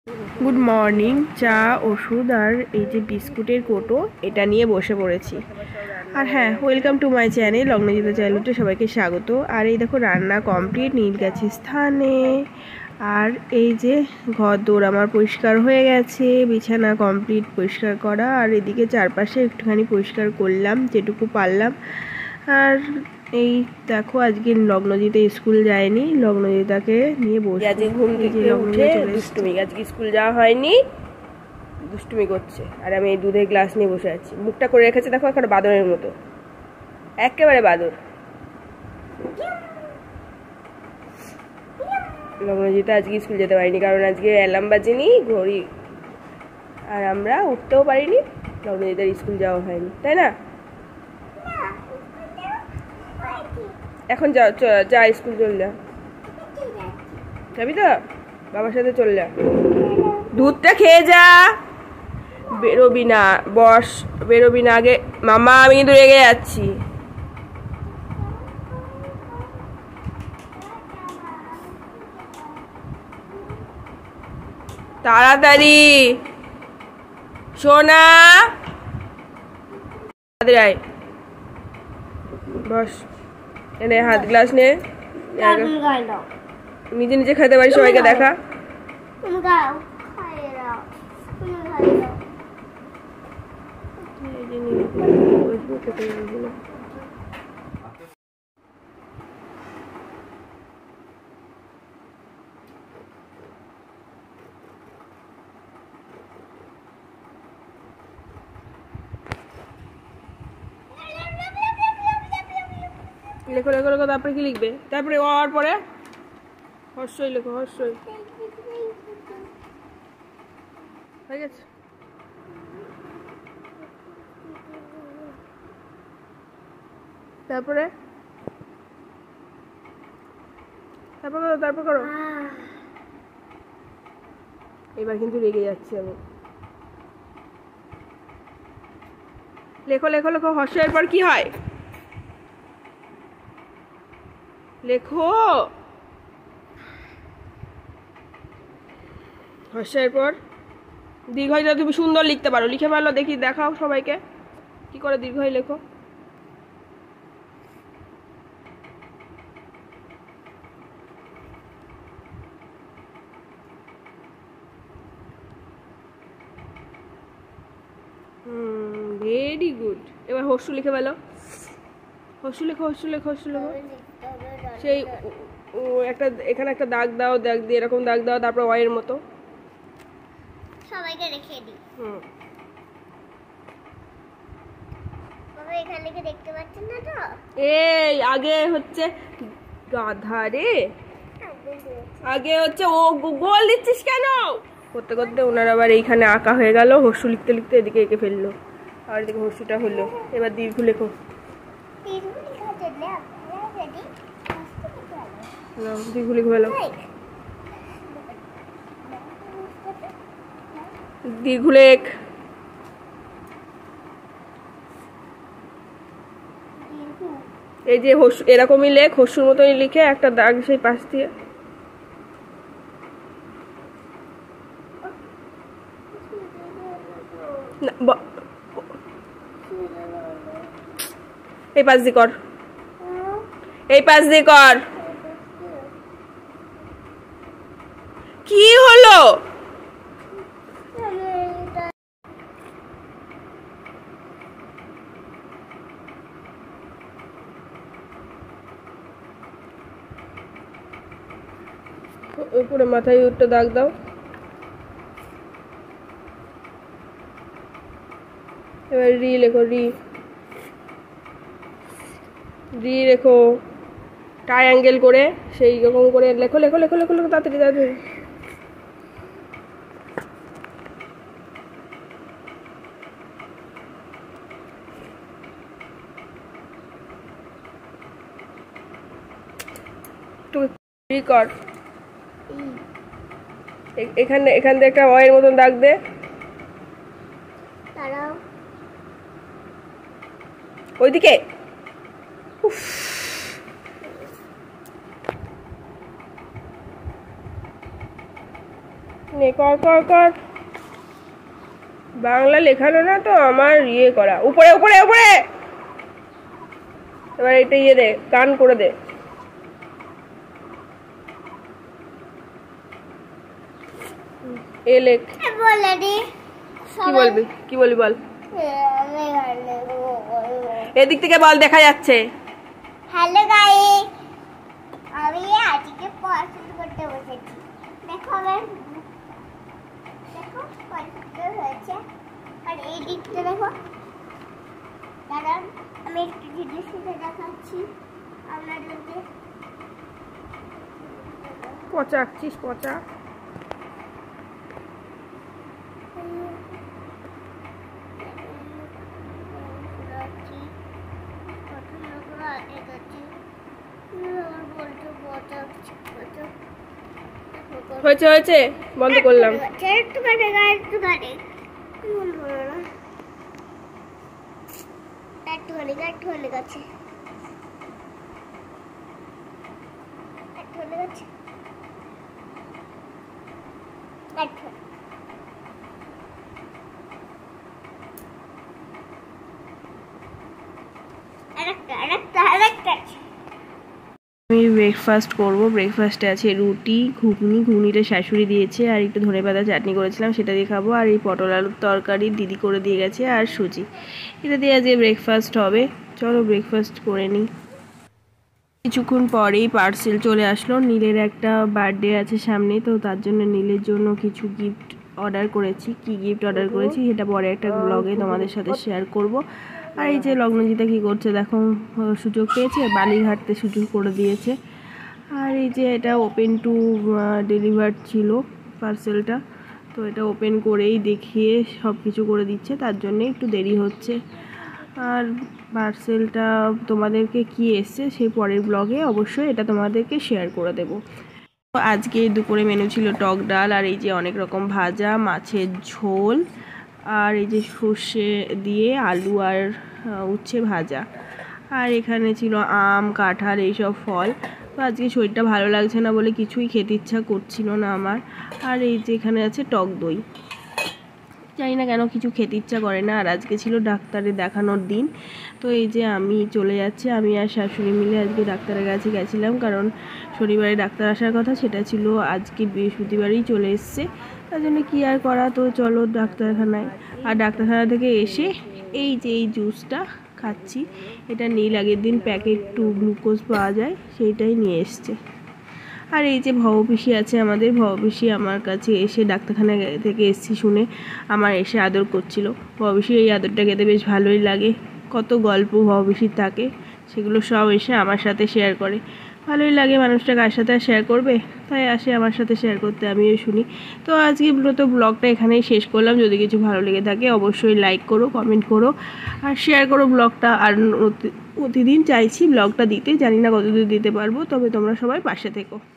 Good morning. চা, ওষুধ আর এই যে বিস্কুটের কোটো এটা নিয়ে বসে পড়েছি। আর হ্যাঁ, welcome to my channel Lagnajita চাইল্ডহুডে সবাইকে স্বাগত। আর এই দেখো রান্না কমপ্লিট, নীল গেছে স্থানে। আর এই যে ঘর দৌড় আমার পরিষ্কার হয়ে গেছে, বিছানা কমপ্লিট পরিষ্কার করা। আর এদিকে চারপাশে একটুখানি পরিষ্কার করলাম যেটুকু পারলাম। আর এই দেখো আজকে লগ্নজিতে স্কুল যায়নি, লগ্নজিতাকে নিয়ে বসে আজকে ঘুম থেকে উঠে দুষ্টুমি, আজকে স্কুল যাওয়া হয়নি, দুষ্টুমি করছে। আর আমি এই দুধের গ্লাস নিয়ে বসে আছি, মুখটা করে রেখেছে দেখো এখন বাদরের মতো, একেবারে বাদর। লগ্নজিতা আজকে স্কুল যেতে পারিনি কারণ আজকে অ্যালার্ম বাজেনি, ঘড়ি, আর আমরা উঠতেও পারিনি। লগ্নজিতার স্কুল যাওয়া হয়নি, তাই না? এখন যা যা স্কুল চল যা, যাবি তো বাবার সাথে? চল যা, দুধটা খেয়ে যা, বেরোবি না, বস, বেরোবি না আগে। মামা আমি কিন্তু রেগে যাচ্ছি। তাড়াতাড়ি সোনা, বস, এনে হাত গ্লাস নে, নিজে নিজে খেতে পারি, সবাইকে দেখা। লেখো লেখো লেখো, তারপরে কি লিখবে? তারপরে ওর পরে হর্ষই লেখো, হর্ষই। হয়ে গেছে। তারপরে তারপর করো, তারপর করো। এবার কিন্তু রেগে যাচ্ছি আমি। লেখো লেখো লেখো, হর্ষের পর কি হয় লেখো। হর্ষের পর দীর্ঘইটা তুমি সুন্দর লিখতে পারো, লিখে পারলো? দেখি, দেখাও সবাইকে কি করে দীর্ঘই লেখো। Very good. এবার হর্ষু লিখে ফেলো, হর্ষু লেখো, হর্ষু লেখো, হর্ষু লেখো। সেই একটা এখানে একটা দাগ দাও, দাগ দিয়ে এরকম দাগ দাও, তারপর ওয়ের মতো সবাইকে রেখে দিই। বাবা এখানে লিখে দেখতে পাচ্ছেন না তো? এই আগে হচ্ছে গাধা রে, আগে হচ্ছে ও গোল দিচ্ছিস কেন? করতে করতে ওনার আবার এইখানে আঁকা হয়ে গেল, হর্ষু লিখতে লিখতে এদিকে এঁকে ফেললো। আর এদিকে হর্ষুটা হলো। এবার দীর্ঘ লেখো, দীর্ঘ লিখে ফেলো, দীর্ঘ লেখ। এই যে হর্ষু এরকমই লেখ, হর্ষুর মতনই লিখে একটা দাগ সেই পাশ দিয়ে। এই পাশ দিয়ে কর, এই পাশ দিয়ে কর। কি হলো? উপরে মাথায় একটা দাগ দাও। এবার রি লেখো, রি, রি লেখো ট্রায়াঙ্গেল করে, সেই রকম করে লেখো লেখো লেখো লেখো লেখো, তাড়াতাড়ি তাড়াতাড়ি। কর, এখানে এখান দিয়ে একটা ওয়ের মতন দাগ দে। ওইদিকে নে কর কর কর। বাংলা লেখানো না তো আমার ইয়ে করা। উপরে উপরে উপরে। এবার এটা ইয়ে দে, গান করে দে। এ লেখ। বলে দি কি বলবি? কি বলবি বল। এদিক থেকে বল, দেখা যাচ্ছে। হ্যালো গাইস, আমি আজকে পড়াশোনা করতে বসেছি। দেখো আমার, দেখো পড়াশোনা হয়েছে। আর এই দিকটা দেখো, দাঁড়ান আমি একটু জিনিস দেখাচ্ছি আপনাদেরকে। পচা আঁকছিস, পচা। হয়েছে হয়েছে, বন্ধ করলাম। একটুখানি একটুখানি গাছে আমি ব্রেকফাস্ট করব। ব্রেকফাস্টে আছে রুটি, ঘুগনি, ঘুগনিটা শাশুড়ি দিয়েছে, আর একটু ধনেপাতা চাটনি করেছিলাম সেটা দিয়ে খাবো। আর এই পটল আলুর তরকারি দিদি করে দিয়ে গেছে, আর সুজি। এটা দিয়ে আজকে ব্রেকফাস্ট হবে। চলো ব্রেকফাস্ট করে নিই। কিছুক্ষণ পরেই পার্সেল চলে আসলো। নীলের একটা বার্থডে আছে সামনে, তো তার জন্য নীলের জন্য কিছু গিফট অর্ডার করেছি। কি গিফট অর্ডার করেছি সেটা পরে একটা ব্লগে তোমাদের সাথে শেয়ার করব। আর এই যে লগ্নজিতা কি করছে দেখো, সুযোগ পেয়েছে, বালিঘাটতে সুযোগ করে দিয়েছে। আর এই যে এটা ওপেন টু ডেলিভার ছিল পার্সেলটা, তো এটা ওপেন করেই দেখিয়ে সব কিছু করে দিচ্ছে, তার জন্য একটু দেরি হচ্ছে। আর পার্সেলটা তোমাদেরকে কি এসছে সেই পরের ব্লগে অবশ্যই এটা তোমাদেরকে শেয়ার করে দেব। আজকে দুপুরে মেনু ছিল টক ডাল, আর এই যে অনেক রকম ভাজা, মাছের ঝোল, আর এই যে সর্ষে দিয়ে আলু আর উচ্ছে ভাজা। আর এখানে ছিল আম, কাঁঠাল, এইসব ফল। তো আজকে শরীরটা ভালো লাগছে না বলে কিছুই খেতে ইচ্ছা করছিল না আমার। আর এই যে এখানে আছে টক দই। জানি না কেন কিছু খেতে ইচ্ছা করে না। আর আজকে ছিল ডাক্তারে দেখানোর দিন, তো এই যে আমি চলে যাচ্ছি, আমি আর শাশুড়ি মিলে আজকে ডাক্তারের কাছে গেছিলাম, কারণ শনিবারে ডাক্তার আসার কথা, সেটা ছিল আজকে বৃহস্পতিবারই চলে এসছে। তার জন্য কী আর করা, তো চলো ডাক্তারখানায়। আর ডাক্তারখানা থেকে এসে এই যে এই জুসটা খাচ্ছি, এটা নীল আগের দিন প্যাকেট 2 গ্লুকোজ পাওয়া যায় সেইটাই নিয়ে এসছে। আর এই যে ভবপিসি আছে আমাদের, ভবপিসি আমার কাছে এসে ডাক্তারখানা থেকে এসছি শুনে আমার এসে আদর করছিল। ভবপিসি এই আদরটা খেতে বেশ ভালোই লাগে। কত গল্প ভবপিসির থাকে, সেগুলো সব এসে আমার সাথে শেয়ার করে। ভালোই লাগে, মানুষটা কার সাথে শেয়ার করবে, তাই আসে আমার সাথে শেয়ার করতে, আমিও শুনি। তো আজকে মূলত ব্লগটা এখানেই শেষ করলাম। যদি কিছু ভালো লেগে থাকে অবশ্যই লাইক করো, কমেন্ট করো, আর শেয়ার করো ব্লগটা। আর প্রতিদিন চাইছি ব্লগটা দিতে, জানি না কতদূর দিতে পারবো, তবে তোমরা সবাই পাশে থেকো।